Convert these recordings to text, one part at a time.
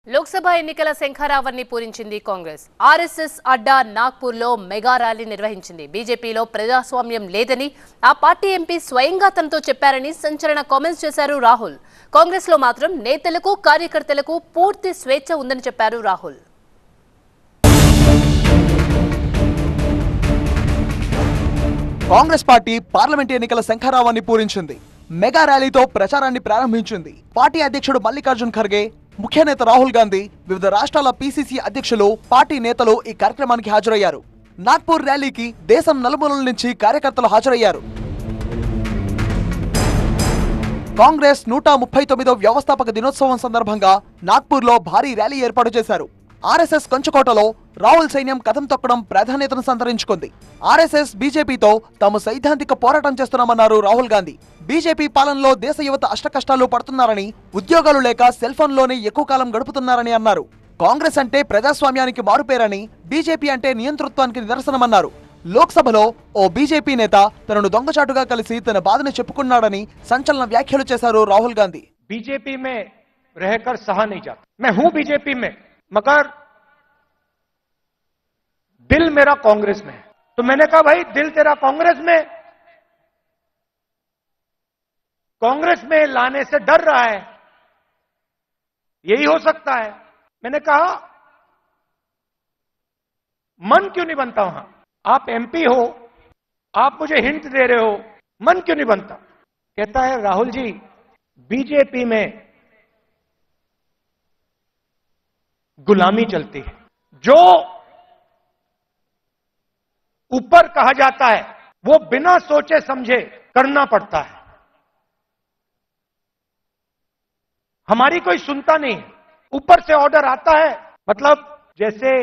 లోక్సభ ఎన్నికల శంఖారావాన్ని పూరించింది కాంగ్రెస్. ఆర్ఎస్ఎస్ అడ్డా నాగ్పూర్లో మెగా ర్యాలీ నిర్వహించింది. బీజేపీలో ప్రజాస్వామ్యం లేదని ఆ పార్టీ ఎంపీ స్వయంగా తనతో చెప్పారని సంచలన కామెంట్స్ చేశారు రాహుల్. కాంగ్రెస్లో మాత్రం నేతలకు కార్యకర్తలకు పూర్తి స్వేచ్ఛ ఉందని చెప్పారు రాహుల్. కాంగ్రెస్ పార్టీ పార్లమెంట్ ఎన్నికల శంఖారావాన్ని పూరించింది. మెగా ర్యాలీతో ప్రచారాన్ని ప్రారంభించింది. పార్టీ అధ్యక్షుడు మల్లికార్జున్ ఖర్గే, ముఖ్య నేత రాహుల్ గాంధీ, వివిధ రాష్ట్రాల పీసీసీ అధ్యక్షులు, పార్టీ నేతలు ఈ కార్యక్రమానికి హాజరయ్యారు. నాగ్పూర్ ర్యాలీకి దేశం నలుమూలల నుంచి కార్యకర్తలు హాజరయ్యారు. కాంగ్రెస్ 139వ వ్యవస్థాపక దినోత్సవం సందర్భంగా నాగ్పూర్లో భారీ ర్యాలీ ఏర్పాటు చేశారు. ఆర్ఎస్ఎస్ కంచుకోటలో రాహుల్ సైన్యం కథం తొక్కడం ప్రాధాన్యతను సంతరించుకుంది. ఆర్ఎస్ఎస్ బీజేపీతో తాము సైద్ధాంతిక పోరాటం చేస్తున్నామన్నారు రాహుల్ గాంధీ. బీజేపీ పాలనలో దేశ యువత అష్టకష్టాలు పడుతున్నారని, ఉద్యోగాలు లేక సెల్ ఫోన్లోనే ఎక్కువ కాలం గడుపుతున్నారని అన్నారు. కాంగ్రెస్ అంటే ప్రజాస్వామ్యానికి మారుపేరని, బీజేపీ అంటే నియంతృత్వానికి నిదర్శనమన్నారు. లోక్సభలో ఓ బీజేపీ నేత తనను దొంగచాటుగా కలిసి తన బాధను చెప్పుకున్నాడని సంచలన వ్యాఖ్యలు చేశారు రాహుల్ గాంధీ. बीजेपी में रहकर सहा नहीं जाता। मैं हूं बीजेपी में, मगर दिल मेरा कांग्रेस में है। तो मैंने कहा भाई दिल तेरा कांग्रेस में लाने से डर रहा है, यही हो सकता है। मैंने कहा मन क्यों नहीं बनता वहां? आप एमपी हो, आप मुझे हिंट दे रहे हो, मन क्यों नहीं बनता? कहता है राहुल जी, बीजेपी में गुलामी चलती है, जो ऊपर कहा जाता है वो बिना सोचे समझे करना पड़ता है। हमारी कोई सुनता नहीं है, ऊपर से ऑर्डर आता है, मतलब जैसे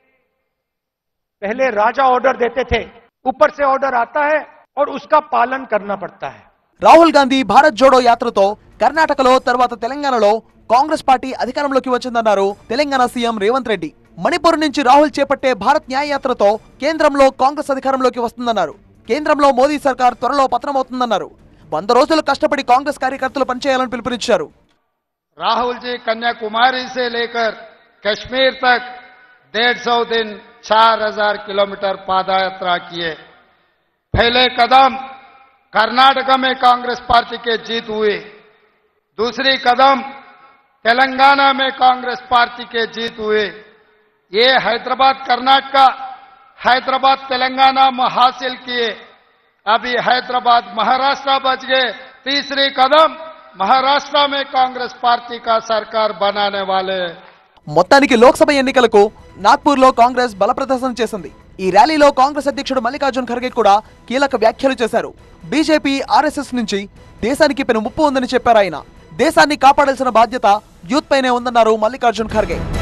पहले राजा ऑर्डर देते थे, ऊपर से ऑर्डर आता है और उसका पालन करना पड़ता है। రాహుల్ గాంధీ భారత్ జోడో యాత్రతో కర్ణాటకలో తర్వాత తెలంగాణలో కాంగ్రెస్ పార్టీ అధికారంలోకి వచ్చిందన్నారు తెలంగాణ సీఎం రేవంత్ రెడ్డి. మణిపూర్ నుంచి రాహుల్ చేపట్టే భారత్ న్యాయ యాత్రతో కేంద్రంలో కాంగ్రెస్ అధికారంలోకి వస్తుందన్నారు. కేంద్రంలో మోదీ సర్కార్ త్వరలో పతనమవుతుందన్నారు. 100 రోజులు కష్టపడి కాంగ్రెస్ కార్యకర్తలు పనిచేయాలని పిలుపునిచ్చారు. राहुल जी कन्याकुमारी से लेकर कश्मीर तक 150 दिन 4000 किलोमीटर पादयात्रा किए। पहले कदम कर्नाटक में कांग्रेस पार्टी के जीत हुई, दूसरी कदम तेलंगाना में कांग्रेस पार्टी के जीत हुए। ये हैदराबाद कर्नाटका, हैदराबाद तेलंगाना में हासिल किए। अभी हैदराबाद महाराष्ट्र बच गए। तीसरी कदम महाराष्ट्र में कांग्रेस पार्टी का सरकार बनाने वाले। మొత్తానికి లోక్సభ ఎన్నికలకు నాగ్పూర్లో కాంగ్రెస్ బల ప్రదర్శన చేసింది. ఈ ర్యాలీలో కాంగ్రెస్ అధ్యక్షుడు మల్లికార్జున్ ఖర్గే కూడా కీలక వ్యాఖ్యలు చేశారు. బీజేపీ, ఆర్ఎస్ఎస్ నుంచి దేశానికి పెను ముప్పు ఉందని చెప్పారు ఆయన. దేశాన్ని కాపాడాల్సిన బాధ్యత యూత్ పైనే ఉందన్నారు మల్లికార్జున్ ఖర్గే.